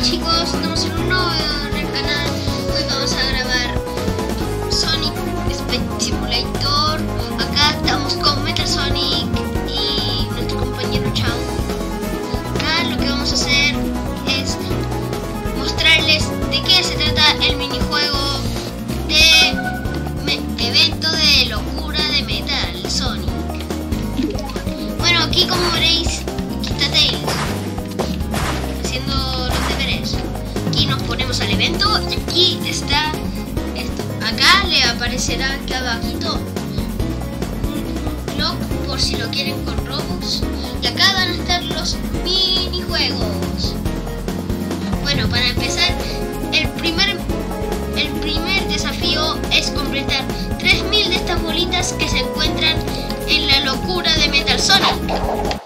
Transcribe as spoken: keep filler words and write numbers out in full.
chicos, estamos en un nuevo video en el canal. Hoy vamos a grabar Sonic Speed Simulator. Acá estamos con Metal Sonic y nuestro compañero Chao. Acá lo que vamos a hacer es mostrarles de qué se trata el minijuego de evento de locura de Metal Sonic. Bueno, aquí como veréis, aquí está Tails haciendo los deberes. Aquí nos ponemos al evento y aquí está esto. Acá le aparecerá acá abajito un blog por si lo quieren con Robux. Y acá van a estar los minijuegos. Bueno, para empezar, el primer el primer desafío es completar tres mil de estas bolitas que se encuentran en la locura de Metal Sonic.